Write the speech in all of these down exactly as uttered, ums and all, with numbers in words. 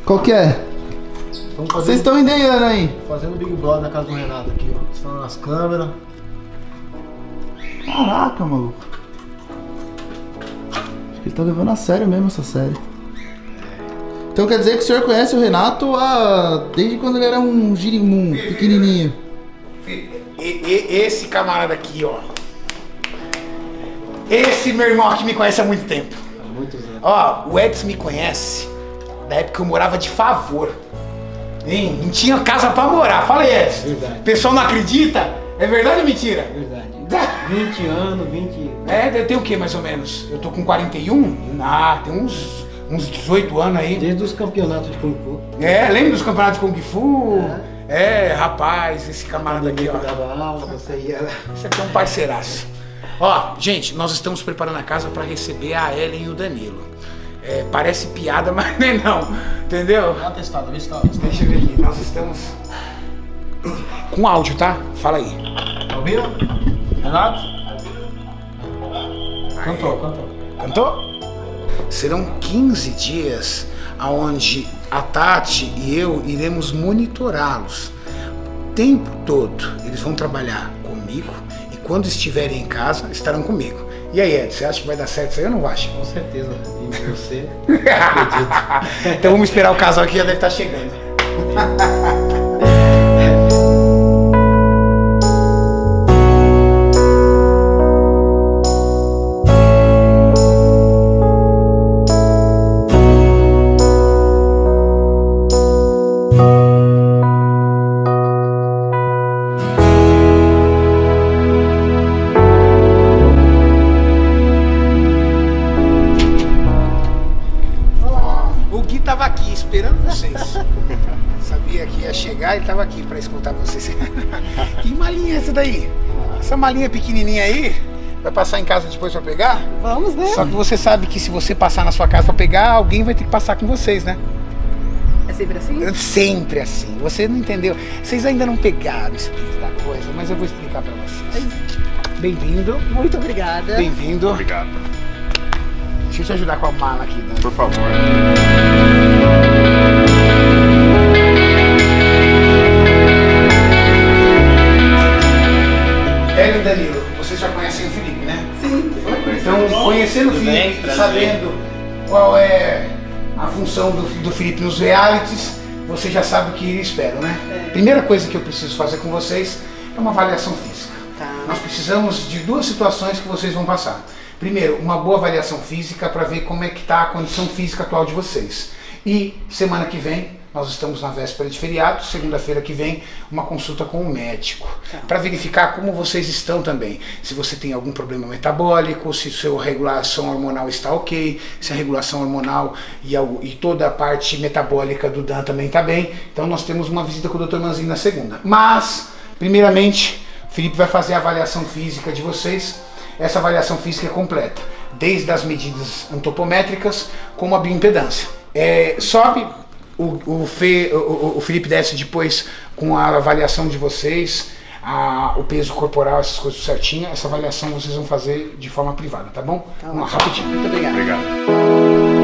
Qual que é? Vocês estão ideando aí? Fazendo Big Brother na casa do Renato aqui, ó. Estão nas câmeras. Caraca, maluco. Acho que ele tá levando a sério mesmo essa série. Então quer dizer que o senhor conhece o Renato há... desde quando ele era um girimum, pequenininho. E, e, esse camarada aqui, ó. Esse meu irmão aqui me conhece há muito tempo. Há muitos anos. Ó, o Edson me conhece da época que eu morava de favor. Hein? Não tinha casa pra morar. Fala aí, Edson. Verdade. O pessoal não acredita? É verdade ou mentira? Verdade. vinte anos, vinte... É, tem o que mais ou menos? Eu tô com quarenta e um? Ah, tem uns, uns dezoito anos aí. Desde os campeonatos de Kung Fu. É, lembra dos campeonatos de Kung Fu? É, é rapaz, esse camarada aqui, ó. Eu dava aula, você ia... Esse aqui é um parceiraço. Ó, gente, nós estamos preparando a casa para receber a Ellen e o Danilo. É, parece piada, mas não é não, entendeu? Dá uma testada, vê se tá... Deixa eu ver aqui, nós estamos com áudio, tá? Fala aí. Tá ouvindo? Renato? Cantou, cantou. Cantou? Serão quinze dias onde a Tati e eu iremos monitorá-los. O tempo todo eles vão trabalhar comigo e quando estiverem em casa estarão comigo. E aí, Ed, você acha que vai dar certo isso aí ou não acha? Com certeza. E você? Acredito. Então vamos esperar o casal que já deve estar chegando. Tava aqui esperando vocês. Sabia que ia chegar e tava aqui para escutar vocês. Que malinha é essa daí? Essa malinha pequenininha aí, vai passar em casa depois para pegar? Vamos, né? Só que você sabe que se você passar na sua casa para pegar, alguém vai ter que passar com vocês, né? É sempre assim? Sempre assim. Você não entendeu. Vocês ainda não pegaram o espírito da coisa, mas eu vou explicar para vocês. Bem-vindo. Muito obrigada. Bem-vindo. Obrigado. Deixa eu te ajudar com a mala aqui, né? Por favor. Ellen e Danilo, vocês já conhecem o Felipe, né? Sim. Então, conhecendo o Tudo Felipe, bem, prazer. sabendo qual é a função do, do Felipe nos realities, vocês já sabem o que esperam, né? É. Primeira coisa que eu preciso fazer com vocês é uma avaliação física. Tá. Nós precisamos de duas situações que vocês vão passar. Primeiro, uma boa avaliação física para ver como é que está a condição física atual de vocês. E semana que vem, nós estamos na véspera de feriado, segunda-feira que vem, uma consulta com um médico. Tá. Para verificar como vocês estão também. Se você tem algum problema metabólico, se sua regulação hormonal está ok, se a regulação hormonal e, a, e toda a parte metabólica do Dan também está bem. Então nós temos uma visita com o doutor Manzinho na segunda. Mas, primeiramente, o Felipe vai fazer a avaliação física de vocês. Essa avaliação física é completa, desde as medidas antropométricas como a bioimpedância. É, sobe, o, o, Fe, o, o Felipe desce depois com a avaliação de vocês, a, o peso corporal, essas coisas certinho. Essa avaliação vocês vão fazer de forma privada, tá bom? Tá Vamos lá, bom. rapidinho. Muito obrigada. Obrigado.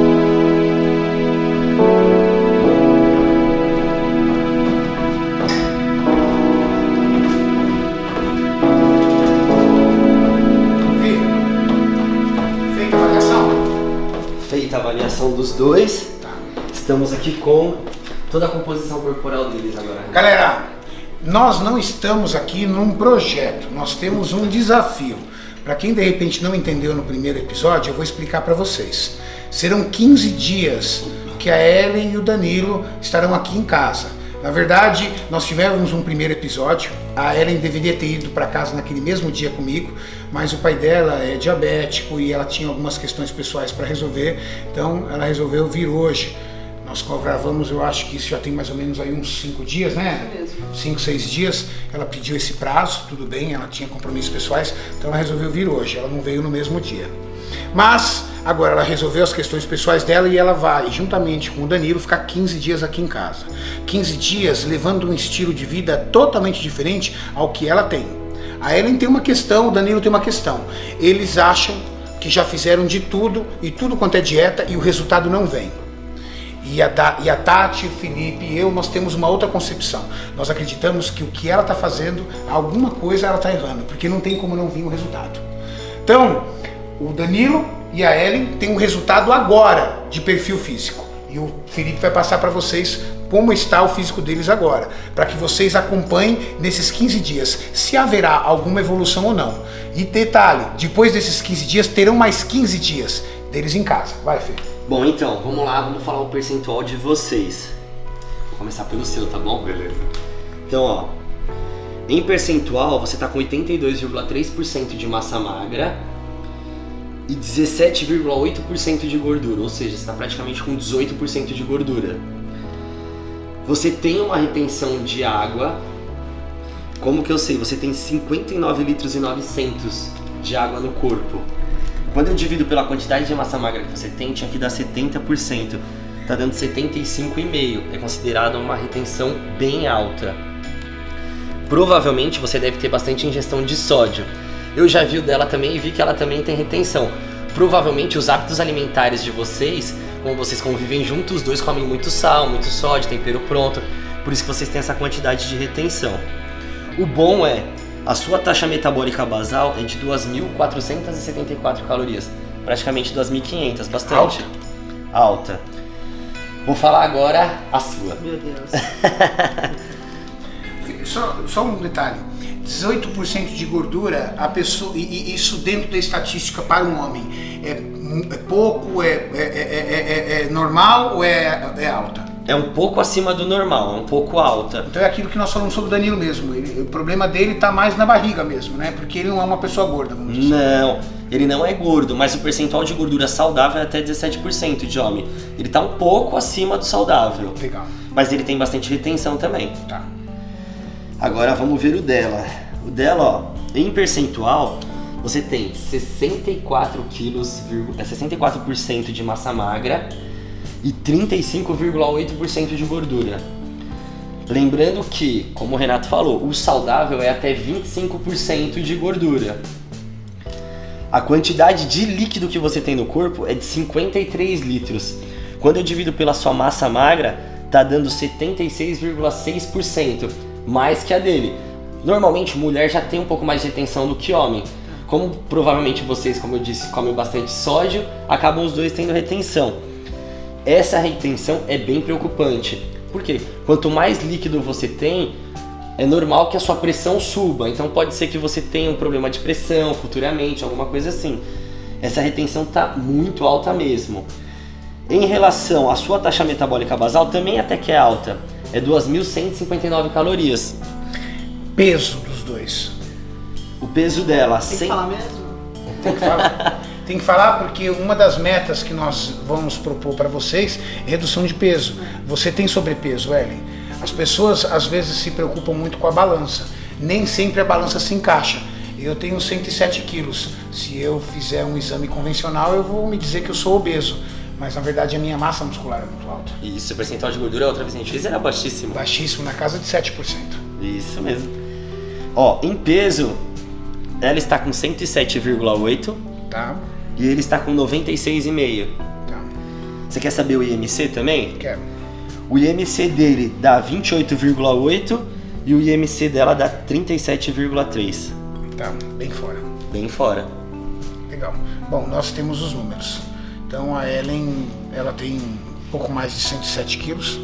Feita a avaliação? Feita a avaliação dos dois, Tá. estamos aqui com toda a composição corporal deles agora. Galera, nós não estamos aqui num projeto, nós temos um desafio. Para quem de repente não entendeu no primeiro episódio, eu vou explicar para vocês. Serão quinze dias que a Ellen e o Danilo estarão aqui em casa. Na verdade, nós tivemos um primeiro episódio, a Ellen deveria ter ido para casa naquele mesmo dia comigo, mas o pai dela é diabético e ela tinha algumas questões pessoais para resolver, então ela resolveu vir hoje. Nós gravamos, eu acho que isso já tem mais ou menos aí uns cinco dias, né? Cinco, seis dias. Ela pediu esse prazo, tudo bem, ela tinha compromissos pessoais, então ela resolveu vir hoje, ela não veio no mesmo dia. Mas agora ela resolveu as questões pessoais dela e ela vai, juntamente com o Danilo, ficar quinze dias aqui em casa. quinze dias levando um estilo de vida totalmente diferente ao que ela tem. A Ellen tem uma questão, o Danilo tem uma questão. Eles acham que já fizeram de tudo e tudo quanto é dieta e o resultado não vem. E a, da, e a Tati, o Felipe e eu, nós temos uma outra concepção. Nós acreditamos que o que ela está fazendo, alguma coisa ela está errando, porque não tem como não vir um resultado. Então, o Danilo e a Ellen têm um resultado agora de perfil físico. E o Felipe vai passar para vocês como está o físico deles agora, para que vocês acompanhem nesses quinze dias, se haverá alguma evolução ou não. E detalhe, depois desses quinze dias, terão mais quinze dias deles em casa. Vai, Fê. Bom, então, vamos lá, vamos falar o percentual de vocês. Vou começar pelo seu, tá bom? Beleza. Então, ó, em percentual, você tá com oitenta e dois vírgula três por cento de massa magra e dezessete vírgula oito por cento de gordura, ou seja, você está praticamente com dezoito por cento de gordura. Você tem uma retenção de água, como que eu sei? Você tem cinquenta e nove litros e novecentos de água no corpo. Quando eu divido pela quantidade de massa magra que você tem, tinha que dar setenta por cento. Tá dando setenta e cinco vírgula cinco por cento. É considerado uma retenção bem alta. Provavelmente você deve ter bastante ingestão de sódio. Eu já vi o dela também e vi que ela também tem retenção. Provavelmente os hábitos alimentares de vocês, como vocês convivem juntos, os dois comem muito sal, muito sódio, tempero pronto. Por isso que vocês têm essa quantidade de retenção. O bom é, a sua taxa metabólica basal é de duas mil quatrocentas e setenta e quatro calorias. Praticamente duas mil e quinhentas, bastante. Alta. Alta. Vou falar agora a sua. Meu Deus. Só, só um detalhe, dezoito por cento de gordura, a pessoa, e, e isso dentro da estatística para um homem, é, é pouco, é, é, é, é, é normal ou é, é alta? É um pouco acima do normal, é um pouco alta. Então é aquilo que nós falamos sobre o Danilo mesmo, ele, o problema dele está mais na barriga mesmo, né? Porque ele não é uma pessoa gorda, vamos dizer. Não, ele não é gordo, mas o percentual de gordura saudável é até dezessete por cento de homem. Ele está um pouco acima do saudável. Legal. Mas ele tem bastante retenção também. Tá. Agora vamos ver o dela. O dela, ó, em percentual, você tem sessenta e quatro quilos, sessenta e quatro por cento de massa magra e trinta e cinco vírgula oito por cento de gordura. Lembrando que, como o Renato falou, o saudável é até vinte e cinco por cento de gordura. A quantidade de líquido que você tem no corpo é de cinquenta e três litros. Quando eu divido pela sua massa magra, tá dando setenta e seis vírgula seis por cento, mais que a dele. Normalmente mulher já tem um pouco mais de retenção do que homem. Como provavelmente vocês, como eu disse, comem bastante sódio, acabam os dois tendo retenção. Essa retenção é bem preocupante. Por quê? Quanto mais líquido você tem, é normal que a sua pressão suba. Então pode ser que você tenha um problema de pressão futuramente, alguma coisa assim. Essa retenção está muito alta mesmo. Em relação à sua taxa metabólica basal, também até que é alta. É duas mil cento e cinquenta e nove calorias. Peso dos dois. O peso dela... Tem que cem... falar mesmo? Tem que falar. Tem que falar porque uma das metas que nós vamos propor para vocês é redução de peso. Você tem sobrepeso, Ellen? As pessoas às vezes se preocupam muito com a balança. Nem sempre a balança se encaixa. Eu tenho cento e sete quilos. Se eu fizer um exame convencional, eu vou me dizer que eu sou obeso. Mas na verdade a minha massa muscular é muito alta. Isso, o percentual de gordura, a outra vez que a gente fez, era baixíssimo. Baixíssimo, na casa de sete por cento. Isso mesmo. Ó, em peso, ela está com cento e sete vírgula oito. Tá. E ele está com noventa e seis vírgula cinco. Tá. Você quer saber o I M C também? Quero. O I M C dele dá vinte e oito vírgula oito e o I M C dela dá trinta e sete vírgula três. Tá, bem fora. Bem fora. Legal. Bom, nós temos os números. Então a Ellen, ela tem um pouco mais de cento e sete quilos,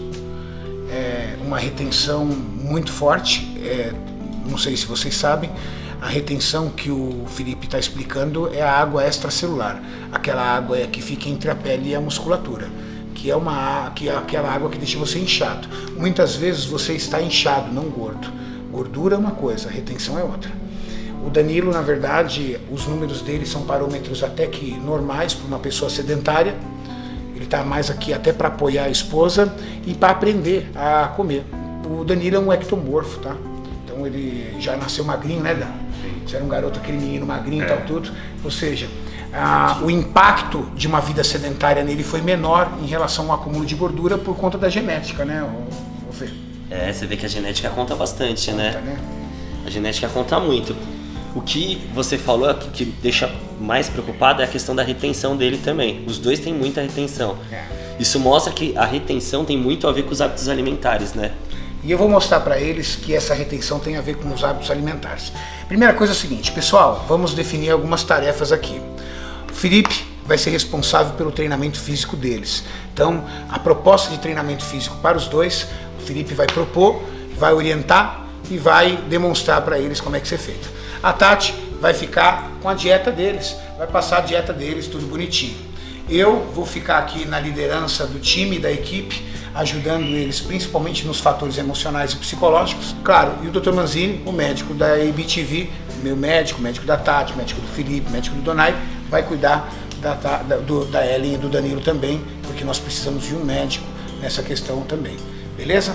é uma retenção muito forte, é, não sei se vocês sabem, a retenção que o Felipe está explicando é a água extracelular, aquela água que fica entre a pele e a musculatura, que é, uma, que é aquela água que deixa você inchado. Muitas vezes você está inchado, não gordo. Gordura é uma coisa, a retenção é outra. O Danilo, na verdade, os números dele são parâmetros até que normais para uma pessoa sedentária. Ele está mais aqui até para apoiar a esposa e para aprender a comer. O Danilo é um ectomorfo, tá? Então ele já nasceu magrinho, né, Dan? Você era um garoto, aquele menino magrinho e é. tal, tudo. Ou seja, a, o impacto de uma vida sedentária nele foi menor em relação ao acúmulo de gordura por conta da genética, né, o, o Fê? É, você vê que a genética conta bastante, conta, né? né? A genética conta muito. O que você falou que, que deixa mais preocupado é a questão da retenção dele também. Os dois têm muita retenção. É. Isso mostra que a retenção tem muito a ver com os hábitos alimentares, né? E eu vou mostrar para eles que essa retenção tem a ver com os hábitos alimentares. Primeira coisa é a seguinte, pessoal, vamos definir algumas tarefas aqui. O Felipe vai ser responsável pelo treinamento físico deles. Então, a proposta de treinamento físico para os dois, o Felipe vai propor, vai orientar e vai demonstrar para eles como é que isso é feito. A Tati vai ficar com a dieta deles, vai passar a dieta deles, tudo bonitinho. Eu vou ficar aqui na liderança do time, da equipe, ajudando eles principalmente nos fatores emocionais e psicológicos. Claro, e o doutor Manzini, o médico da A B T V, meu médico, médico da Tati, médico do Felipe, médico do Donai, vai cuidar da, da, do, da Ellen e do Danilo também, porque nós precisamos de um médico nessa questão também, beleza?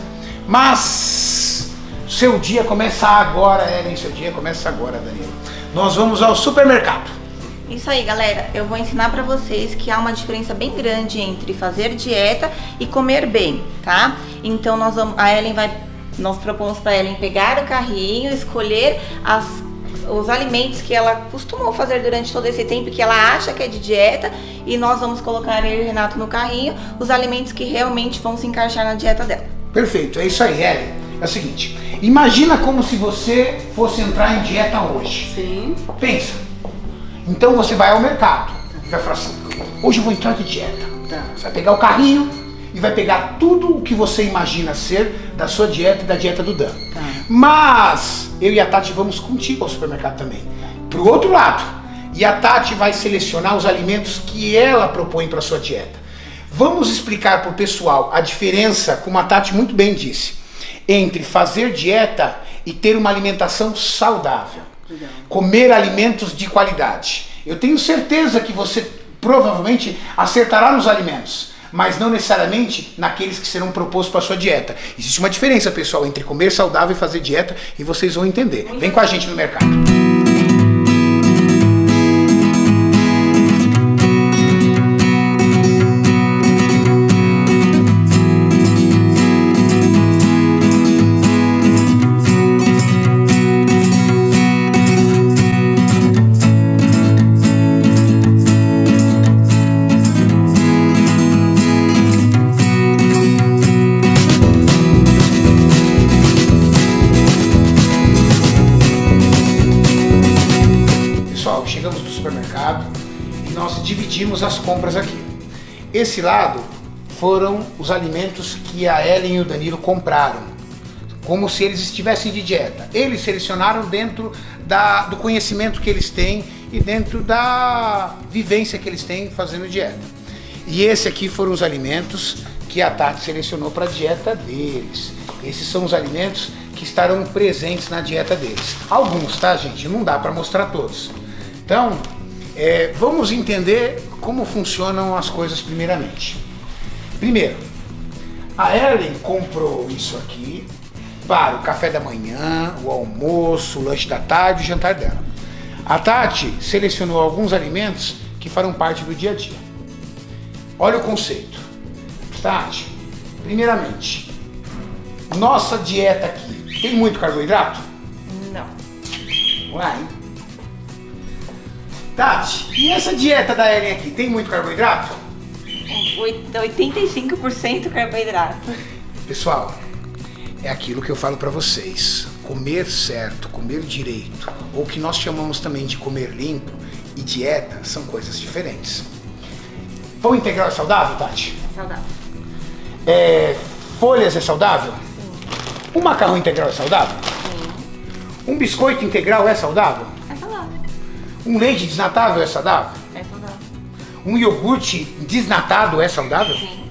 Mas seu dia começa agora, Ellen, seu dia começa agora, Danilo. Nós vamos ao supermercado. Isso aí, galera, eu vou ensinar pra vocês que há uma diferença bem grande entre fazer dieta e comer bem, tá? Então nós vamos, a Ellen vai, nós propomos pra Ellen pegar o carrinho, escolher as, os alimentos que ela costumou fazer durante todo esse tempo, que ela acha que é de dieta, e nós vamos colocar eu e o Renato no carrinho, os alimentos que realmente vão se encaixar na dieta dela. Perfeito, é isso aí, Ellen. É o seguinte, imagina como se você fosse entrar em dieta hoje. Sim. Pensa. Então você vai ao mercado e vai falar assim, hoje eu vou entrar de dieta. Tá. Você vai pegar o carrinho e vai pegar tudo o que você imagina ser da sua dieta e da dieta do Dan. Tá. Mas eu e a Tati vamos contigo ao supermercado também. Pro outro lado. E a Tati vai selecionar os alimentos que ela propõe para sua dieta. Vamos explicar para o pessoal a diferença, como a Tati muito bem disse, entre fazer dieta e ter uma alimentação saudável. Legal. Comer alimentos de qualidade. Eu tenho certeza que você provavelmente acertará nos alimentos, mas não necessariamente naqueles que serão propostos para a sua dieta. Existe uma diferença, pessoal, entre comer saudável e fazer dieta, e vocês vão entender. Vem com a gente no mercado. Chegamos no supermercado e nós dividimos as compras aqui. Esse lado foram os alimentos que a Ellen e o Danilo compraram, como se eles estivessem de dieta. Eles selecionaram dentro da, do conhecimento que eles têm e dentro da vivência que eles têm fazendo dieta. E esse aqui foram os alimentos que a Tati selecionou para a dieta deles. Esses são os alimentos que estarão presentes na dieta deles. Alguns, tá, gente? Não dá para mostrar todos. Então, é, vamos entender como funcionam as coisas primeiramente. Primeiro, a Ellen comprou isso aqui para o café da manhã, o almoço, o lanche da tarde e o jantar dela. A Tati selecionou alguns alimentos que farão parte do dia a dia. Olha o conceito. Tati, primeiramente, nossa dieta aqui tem muito carboidrato? Não. Uai, hein? Tati, e essa dieta da Ellen aqui, tem muito carboidrato? oitenta e cinco por cento carboidrato. Pessoal, é aquilo que eu falo pra vocês. Comer certo, comer direito, ou o que nós chamamos também de comer limpo e dieta, são coisas diferentes. Pão integral é saudável, Tati? É saudável. É, folhas é saudável? Sim. Um macarrão integral é saudável? Sim. Um biscoito integral é saudável? É saudável. Um leite desnatável é saudável? É saudável. Um iogurte desnatado é saudável? Sim.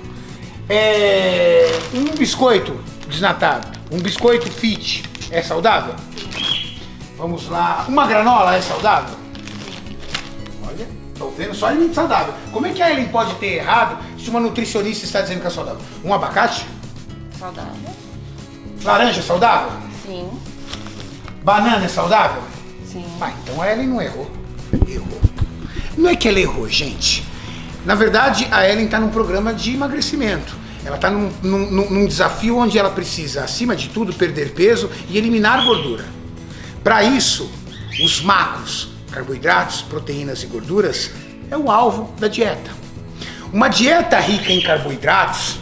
É, um biscoito desnatado, um biscoito fit é saudável? Vamos lá. Uma granola é saudável? Olha, tô vendo só alimento saudável. Como é que a Ellen pode ter errado se uma nutricionista está dizendo que é saudável? Um abacate? Saudável. Laranja é saudável? Sim. Banana é saudável? Sim. Ah, então a Ellen não errou. Errou. Não é que ela errou, gente. Na verdade, a Ellen está num programa de emagrecimento. Ela está num, num, num desafio onde ela precisa, acima de tudo, perder peso e eliminar gordura. Para isso, os macros, carboidratos, proteínas e gorduras, é o alvo da dieta. Uma dieta rica em carboidratos,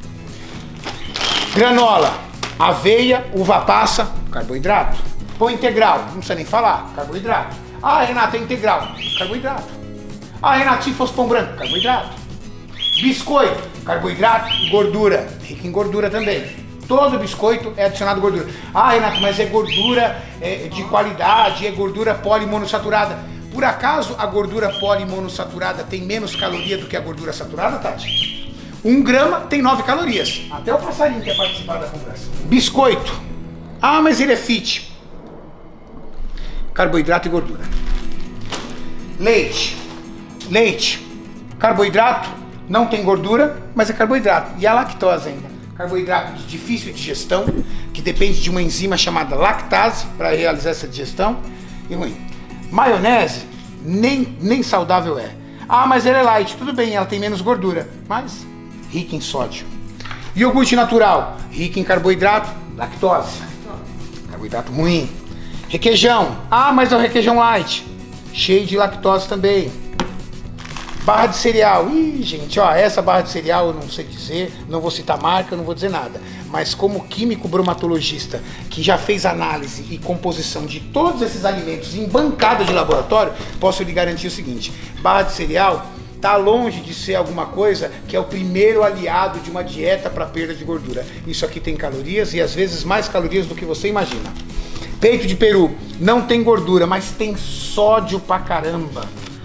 granola, aveia, uva passa, carboidrato. Pão integral, não precisa nem falar, carboidrato. Ah, Renato, é integral, carboidrato. Ah, Renato, se fosse pão branco, carboidrato. Biscoito, carboidrato e gordura, rico em gordura também. Todo biscoito é adicionado gordura. Ah, Renato, mas é gordura é, de qualidade, é gordura polimonossaturada. Por acaso a gordura polimonossaturada tem menos caloria do que a gordura saturada, Tati? Um grama tem nove calorias. Até o passarinho quer participar da conversa. Biscoito. Ah, mas ele é fit. Carboidrato e gordura. Leite. Leite. Carboidrato, não tem gordura, mas é carboidrato. E a lactose ainda. Carboidrato de difícil digestão, que depende de uma enzima chamada lactase para realizar essa digestão. E ruim. Maionese, nem, nem saudável é. Ah, mas ela é light. Tudo bem, ela tem menos gordura, mas rica em sódio. Iogurte natural, rico em carboidrato, lactose. Carboidrato ruim. Requeijão. Ah, mas é o requeijão light. Cheio de lactose também. Barra de cereal. Ih, gente, ó, essa barra de cereal eu não sei dizer, não vou citar marca, não vou dizer nada. Mas como químico bromatologista que já fez análise e composição de todos esses alimentos em bancada de laboratório, posso lhe garantir o seguinte: barra de cereal está longe de ser alguma coisa que é o primeiro aliado de uma dieta para perda de gordura. Isso aqui tem calorias e às vezes mais calorias do que você imagina. Peito de peru não tem gordura, mas tem sódio pra caramba.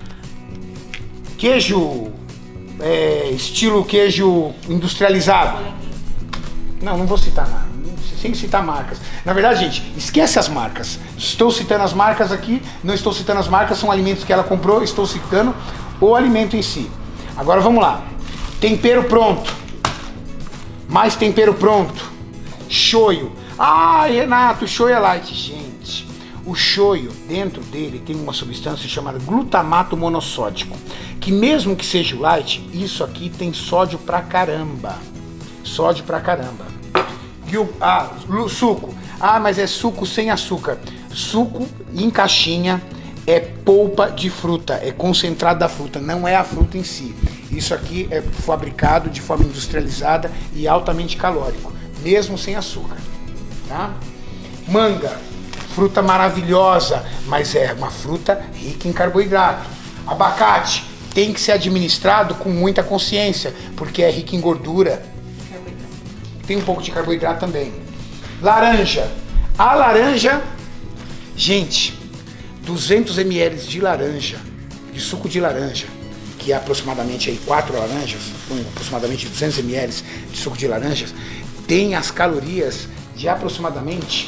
Queijo, é, estilo queijo industrializado. Não, não vou citar nada, sem citar marcas. Na verdade, gente, esquece as marcas. Estou citando as marcas aqui, não estou citando as marcas, são alimentos que ela comprou, estou citando o alimento em si. Agora vamos lá. Tempero pronto. Mais tempero pronto. Shoyu. Ah, Renato, o shoyu é light. Gente, o shoyu, dentro dele, tem uma substância chamada glutamato monossódico, que mesmo que seja light, isso aqui tem sódio pra caramba. Sódio pra caramba. E o, ah, o suco. Ah, mas é suco sem açúcar. Suco em caixinha é polpa de fruta, é concentrado da fruta, não é a fruta em si. Isso aqui é fabricado de forma industrializada e altamente calórico, mesmo sem açúcar. Tá? Manga, fruta maravilhosa, mas é uma fruta rica em carboidrato. Abacate tem que ser administrado com muita consciência, porque é rico em gordura. Tem um pouco de carboidrato também. Laranja. A laranja, gente, duzentos mililitros de laranja, de suco de laranja, que é aproximadamente aí quatro laranjas, com aproximadamente duzentos mililitros de suco de laranjas, tem as calorias de aproximadamente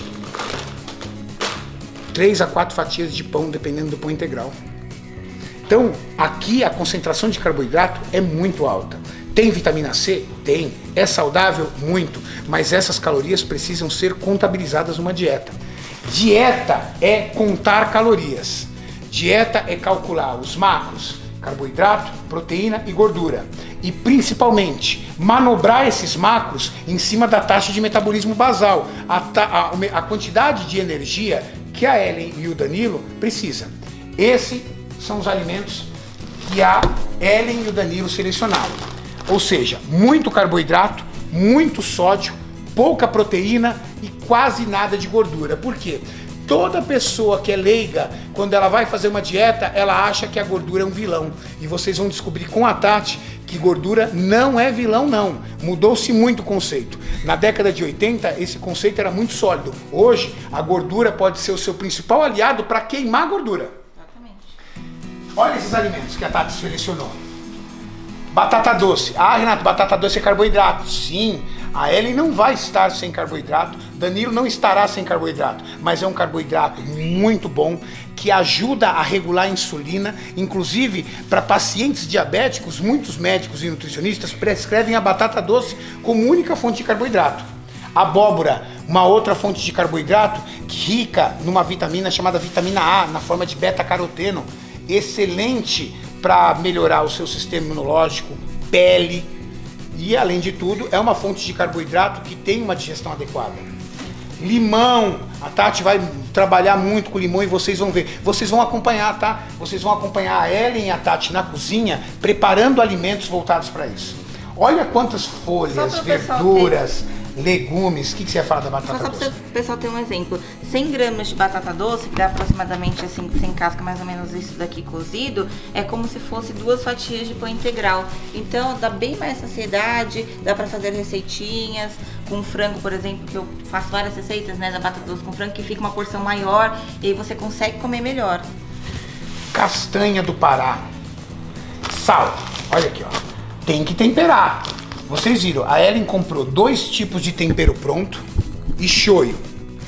três a quatro fatias de pão, dependendo do pão integral. Então, aqui a concentração de carboidrato é muito alta. Tem vitamina C? Tem. É saudável? Muito. Mas essas calorias precisam ser contabilizadas numa dieta. Dieta é contar calorias. Dieta é calcular os macros, carboidrato, proteína e gordura. E principalmente, manobrar esses macros em cima da taxa de metabolismo basal, a, a, a quantidade de energia que a Ellen e o Danilo precisam. Esses são os alimentos que a Ellen e o Danilo selecionaram. Ou seja, muito carboidrato, muito sódio, pouca proteína e quase nada de gordura. Por quê? Toda pessoa que é leiga, quando ela vai fazer uma dieta, ela acha que a gordura é um vilão. E vocês vão descobrir com a Tati que gordura não é vilão, não. Mudou-se muito o conceito. Na década de oitenta, esse conceito era muito sólido. Hoje, a gordura pode ser o seu principal aliado para queimar a gordura. Exatamente. Olha esses alimentos que a Tati selecionou. Batata doce. Ah, Renato, batata doce é carboidrato. Sim, a Ellen não vai estar sem carboidrato, Danilo não estará sem carboidrato, mas é um carboidrato muito bom, que ajuda a regular a insulina. Inclusive, para pacientes diabéticos, muitos médicos e nutricionistas prescrevem a batata doce como única fonte de carboidrato. Abóbora, uma outra fonte de carboidrato, rica numa vitamina chamada vitamina A, na forma de beta-caroteno, excelente para melhorar o seu sistema imunológico, pele, e além de tudo é uma fonte de carboidrato que tem uma digestão adequada. limão. A Tati vai trabalhar muito com limão e vocês vão ver. Vocês vão acompanhar, tá? Vocês vão acompanhar a Ellen e a Tati na cozinha preparando alimentos voltados para isso. Olha quantas folhas, verduras, legumes. O que, que você ia falar da batata Só doce? para o pessoal ter um exemplo. cem gramas de batata doce, que dá aproximadamente assim, sem casca, mais ou menos isso daqui cozido, é como se fosse duas fatias de pão integral. Então dá bem mais saciedade, dá para fazer receitinhas com frango, por exemplo, que eu faço várias receitas, né, da batata doce com frango, que fica uma porção maior e aí você consegue comer melhor. Castanha do Pará. Sal. Olha aqui, ó. Tem que temperar. Vocês viram, a Ellen comprou dois tipos de tempero pronto e shoyu.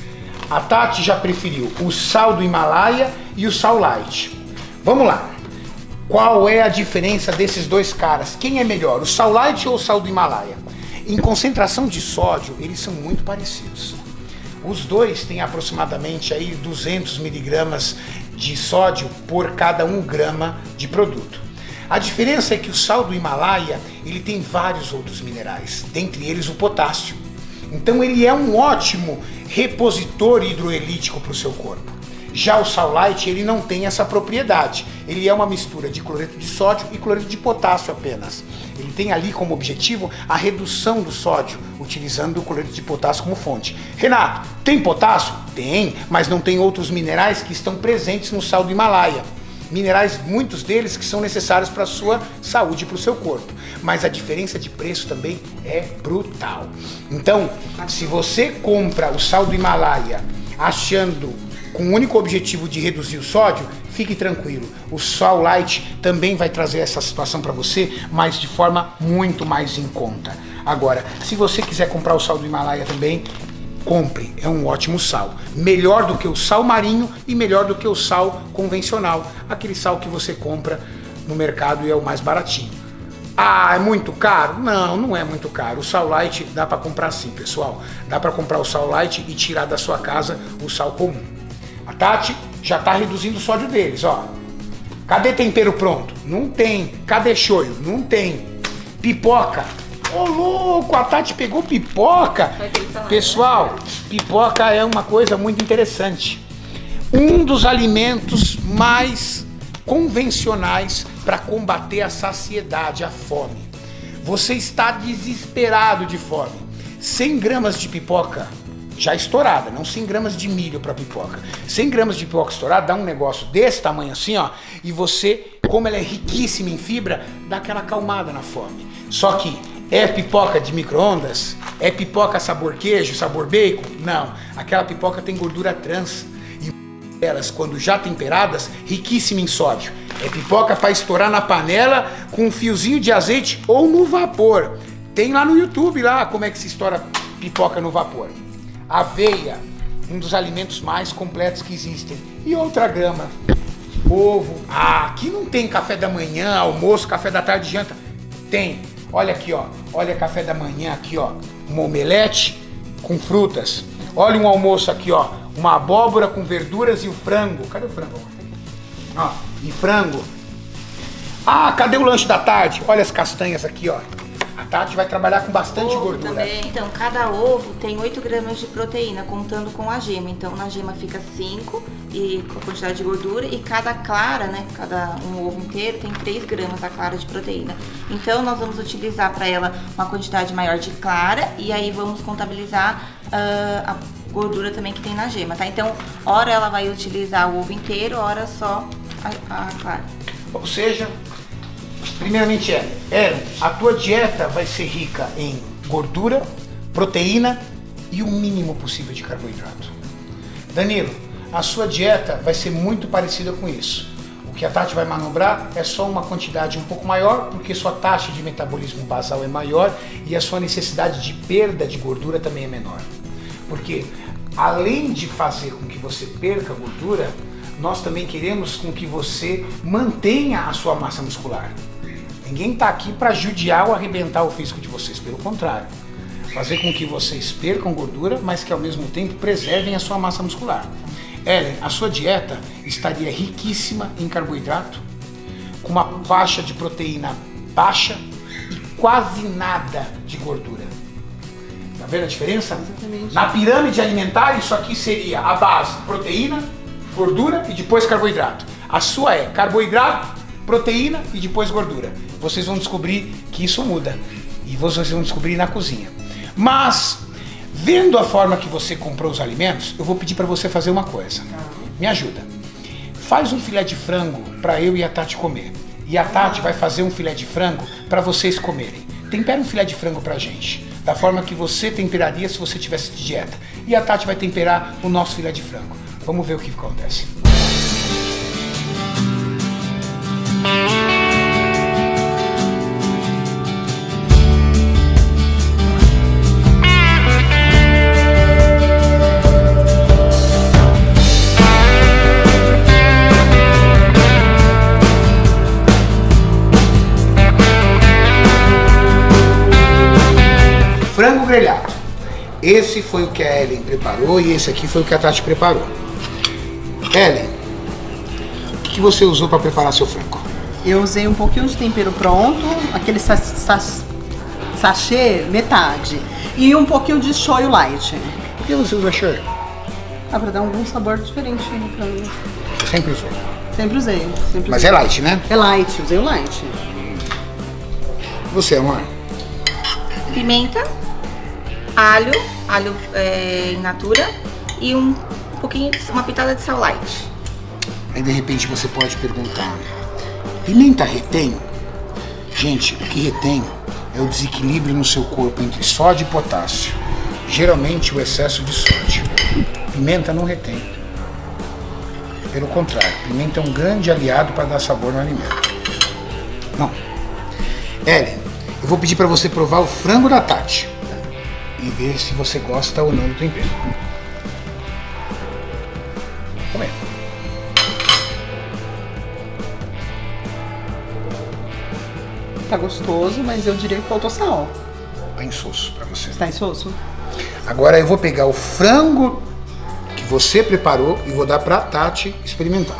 A Tati já preferiu o sal do Himalaia e o sal light. Vamos lá. Qual é a diferença desses dois caras? Quem é melhor, o sal light ou o sal do Himalaia? Em concentração de sódio, eles são muito parecidos. Os dois têm aproximadamente aí duzentos miligramas de sódio por cada um grama de produto. A diferença é que o sal do Himalaia, ele tem vários outros minerais, dentre eles o potássio. Então ele é um ótimo repositor hidroelítico para o seu corpo. Já o sal light, ele não tem essa propriedade. Ele é uma mistura de cloreto de sódio e cloreto de potássio apenas. Ele tem ali como objetivo a redução do sódio, utilizando o cloreto de potássio como fonte. Renato, tem potássio? Tem, mas não tem outros minerais que estão presentes no sal do Himalaia. Minerais, muitos deles que são necessários para a sua saúde e para o seu corpo. Mas a diferença de preço também é brutal. Então, se você compra o sal do Himalaia achando com o único objetivo de reduzir o sódio, fique tranquilo. O sal light também vai trazer essa situação para você, mas de forma muito mais em conta. Agora, se você quiser comprar o sal do Himalaia também, compre, é um ótimo sal. Melhor do que o sal marinho e melhor do que o sal convencional. Aquele sal que você compra no mercado e é o mais baratinho. Ah, é muito caro? Não, não é muito caro. O sal light dá para comprar sim, pessoal. Dá para comprar o sal light e tirar da sua casa o sal comum. A Tati já está reduzindo o sódio deles, ó. Cadê tempero pronto? Não tem. Cadê shoyu? Não tem. Pipoca. Ô, louco, a Tati pegou pipoca. Pessoal, pipoca é uma coisa muito interessante. Um dos alimentos mais convencionais para combater a saciedade, a fome. Você está desesperado de fome. cem gramas de pipoca já estourada, não cem gramas de milho para pipoca. cem gramas de pipoca estourada dá um negócio desse tamanho assim, ó, e você, como ela é riquíssima em fibra, dá aquela acalmada na fome. Só que é pipoca de micro-ondas? É pipoca sabor queijo, sabor bacon? Não, aquela pipoca tem gordura trans e elas, quando já temperadas, riquíssima em sódio. É pipoca para estourar na panela com um fiozinho de azeite ou no vapor. Tem lá no YouTube lá como é que se estoura pipoca no vapor. Aveia, um dos alimentos mais completos que existem. E outra grama. Ovo. Ah, aqui não tem café da manhã, almoço, café da tarde, janta. Tem. Olha aqui, ó. Olha café da manhã aqui, ó. Uma omelete com frutas. Olha um almoço aqui, ó. Uma abóbora com verduras e o frango. Cadê o frango? Ó, e frango. Ah, cadê o lanche da tarde? Olha as castanhas aqui, ó. A Tati vai trabalhar com bastante ovo gordura. Também. Então, cada ovo tem oito gramas de proteína, contando com a gema. Então, na gema fica cinco e com a quantidade de gordura. E cada clara, né, cada um ovo inteiro tem três gramas a clara de proteína. Então, nós vamos utilizar para ela uma quantidade maior de clara e aí vamos contabilizar uh, a gordura também que tem na gema, tá? Então, ora ela vai utilizar o ovo inteiro, ora só a, a clara. Ou seja, primeiramente, é, Ellen, a tua dieta vai ser rica em gordura, proteína e o mínimo possível de carboidrato. Danilo, a sua dieta vai ser muito parecida com isso. O que a Tati vai manobrar é só uma quantidade um pouco maior, porque sua taxa de metabolismo basal é maior e a sua necessidade de perda de gordura também é menor. Porque além de fazer com que você perca gordura, nós também queremos com que você mantenha a sua massa muscular. Ninguém está aqui para judiar ou arrebentar o físico de vocês, pelo contrário. Fazer com que vocês percam gordura, mas que ao mesmo tempo preservem a sua massa muscular. Ellen, a sua dieta estaria riquíssima em carboidrato, com uma faixa de proteína baixa e quase nada de gordura. vendo a diferença? Exatamente. Na pirâmide alimentar, isso aqui seria a base: proteína, gordura e depois carboidrato. A sua é carboidrato, proteína e depois gordura. Vocês vão descobrir que isso muda. E vocês vão descobrir na cozinha. Mas, vendo a forma que você comprou os alimentos, eu vou pedir para você fazer uma coisa. Me ajuda. Faz um filé de frango para eu e a Tati comer. E a Tati vai fazer um filé de frango para vocês comerem. Tempera um filé de frango pra gente, da forma que você temperaria se você tivesse de dieta. E a Tati vai temperar o nosso filé de frango. Vamos ver o que acontece. Frango grelhado. Esse foi o que a Ellen preparou e esse aqui foi o que a Tati preparou. Ellen, o que, que você usou para preparar seu frango? Eu usei um pouquinho de tempero pronto, aquele sa sa sachê, metade. E um pouquinho de shoyu light. Por que você usa shoyu? Ah, pra dar algum sabor diferente no frango. Você sempre usou. Sempre usei. Sempre Mas usei. é light, né? É light, usei o light. Você, amor? Pimenta, alho, alho é, in natura e um pouquinho, de, uma pitada de sal light. Aí de repente você pode perguntar: pimenta retém? Gente, o que retém é o desequilíbrio no seu corpo entre sódio e potássio. Geralmente o excesso de sódio. Pimenta não retém. Pelo contrário, pimenta é um grande aliado para dar sabor no alimento. Não. Ellen, eu vou pedir para você provar o frango da Tati e ver se você gosta ou não do tempero. Come. Tá gostoso, mas eu diria que faltou sal. Tá insosso para você. Tá insosso? Agora eu vou pegar o frango que você preparou e vou dar pra Tati experimentar.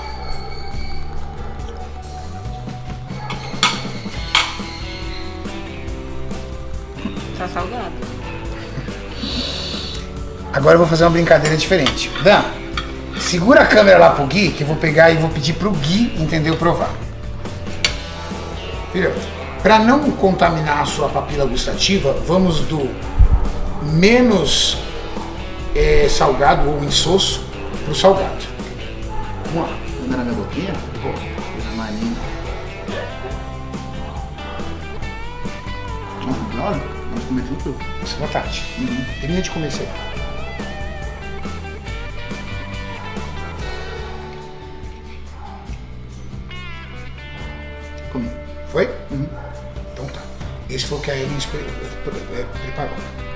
Tá salgado. Agora eu vou fazer uma brincadeira diferente. Dan, segura a câmera lá pro Gui, que eu vou pegar e vou pedir pro Gui, entendeu, provar. Viu? Para não contaminar a sua papila gustativa, vamos do menos é, salgado ou insosso pro salgado. Vamos lá. Ainda na minha boquinha? Pô, coisa mais linda. Nossa, da hora. Vamos comer tudo. Você vai, Tati. Uhum. Termina de comer isso aí. Comi. Foi? Uhum. Então tá. Esse foi o que a Ellen pre- pre- preparou.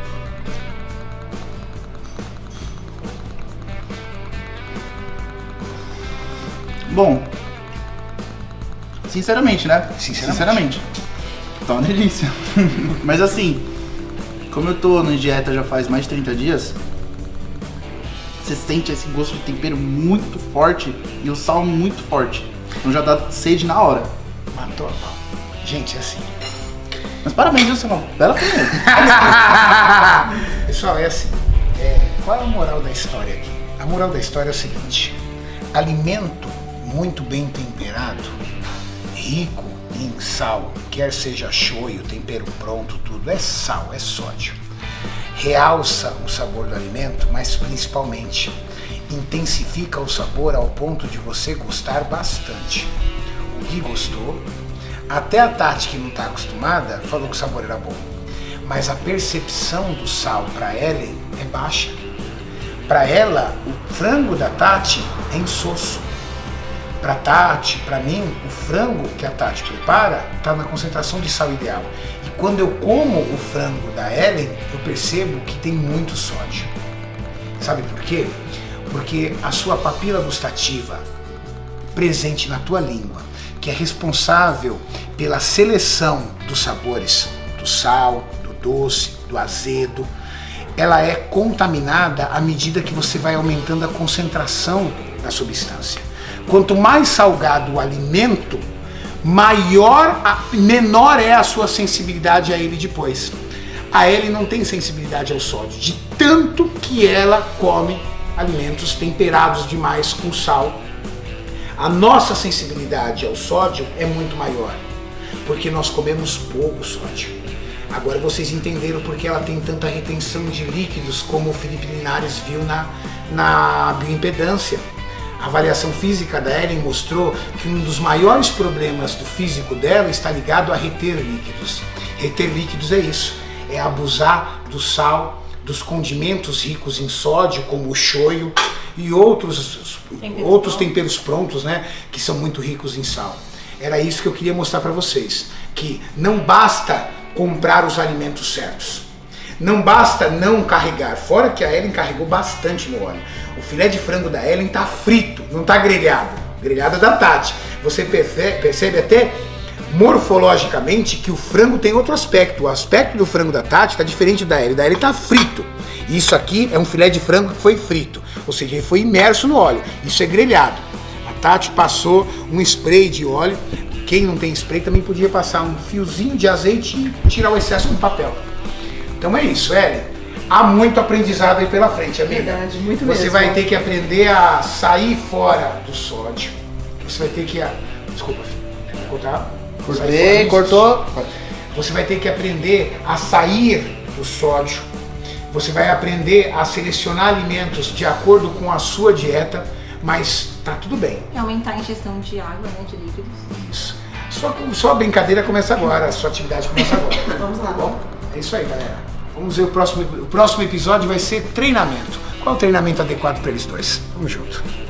Bom, sinceramente, né? Sinceramente. Sinceramente. Tá uma delícia. Mas assim, como eu tô na dieta já faz mais de trinta dias, você sente esse gosto de tempero muito forte e o sal muito forte. Então já dá sede na hora. Matou a pau. Gente, é assim. Mas parabéns, viu, Simão? Bela primeira. Pessoal, é assim. É, qual é a moral da história aqui? A moral da história é o seguinte: alimento muito bem temperado, rico em sal, quer seja shoyu, tempero pronto, tudo, é sal, é sódio. Realça o sabor do alimento, mas principalmente intensifica o sabor ao ponto de você gostar bastante. O Gui gostou, até a Tati, que não está acostumada, falou que o sabor era bom. Mas a percepção do sal para Ellen é baixa. Para ela, o frango da Tati é insosso. Para Tati, para mim, o frango que a Tati prepara está na concentração de sal ideal. E quando eu como o frango da Ellen, eu percebo que tem muito sódio. Sabe por quê? Porque a sua papila gustativa, presente na tua língua, que é responsável pela seleção dos sabores, do sal, do doce, do azedo, ela é contaminada à medida que você vai aumentando a concentração da substância. Quanto mais salgado o alimento, maior, a, menor é a sua sensibilidade a ele depois. A Ellen não tem sensibilidade ao sódio, de tanto que ela come alimentos temperados demais com sal. A nossa sensibilidade ao sódio é muito maior, porque nós comemos pouco sódio. Agora vocês entenderam porque ela tem tanta retenção de líquidos, como o Felipe Linares viu na, na bioimpedância. A avaliação física da Ellen mostrou que um dos maiores problemas do físico dela está ligado a reter líquidos. Reter líquidos é isso, é abusar do sal, dos condimentos ricos em sódio, como o shoyu e outros, Tempero outros pronto. temperos prontos, né, que são muito ricos em sal. Era isso que eu queria mostrar para vocês, que não basta comprar os alimentos certos. Não basta não carregar, fora que a Ellen carregou bastante no óleo. O filé de frango da Ellen tá frito, não tá grelhado. Grelhado é da Tati. Você percebe, percebe até morfologicamente que o frango tem outro aspecto. O aspecto do frango da Tati tá diferente da Ellen. Da Ellen tá frito. Isso aqui é um filé de frango que foi frito, ou seja, ele foi imerso no óleo. Isso é grelhado. A Tati passou um spray de óleo. Quem não tem spray também podia passar um fiozinho de azeite e tirar o excesso com papel. Então é isso, Ellen. Há muito aprendizado aí pela frente, amiga. Verdade, muito Você mesmo. vai ter que aprender a sair fora do sódio. Você vai ter que... A... Desculpa, filho. Vou cortar. Sair fora Cortei, do cortou. Você vai ter que aprender a sair do sódio. Você vai aprender a selecionar alimentos de acordo com a sua dieta, mas tá tudo bem. E aumentar a ingestão de água, né, de líquidos. Isso. Só, só a brincadeira começa agora, a sua atividade começa agora. Vamos lá. Tá bom? É isso aí, galera. Vamos ver o próximo, o próximo episódio vai ser treinamento. Qual é o treinamento adequado para eles dois? Vamos junto.